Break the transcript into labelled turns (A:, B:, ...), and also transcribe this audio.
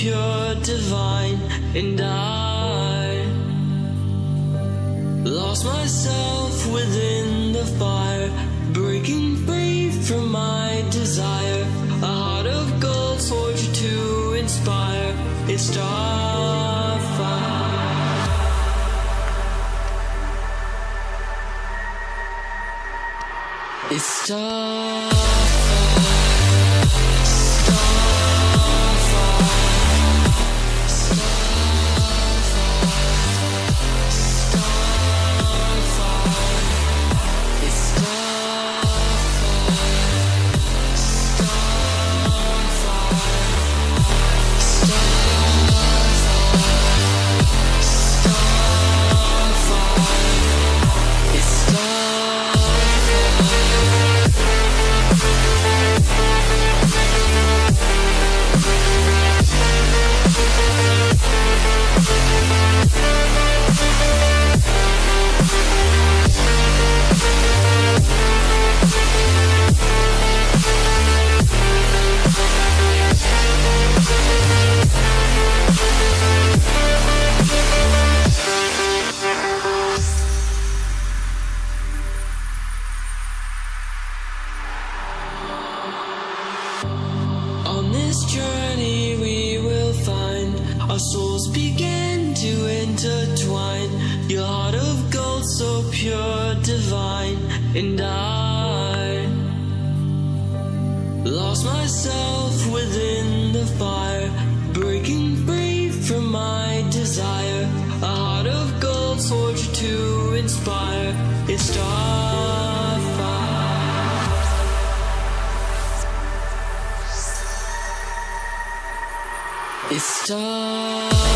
A: pure, divine, and I lost myself within the fire, breaking free from my desire. A heart of gold, torture to inspire. It's starfire. It's starfire. On this journey we will find our souls begin to intertwine. Your heart of gold, so pure, divine, and I lost myself within the fire, breaking free from my desire. A heart of gold, torture to inspire. It's starfire. It's starfire.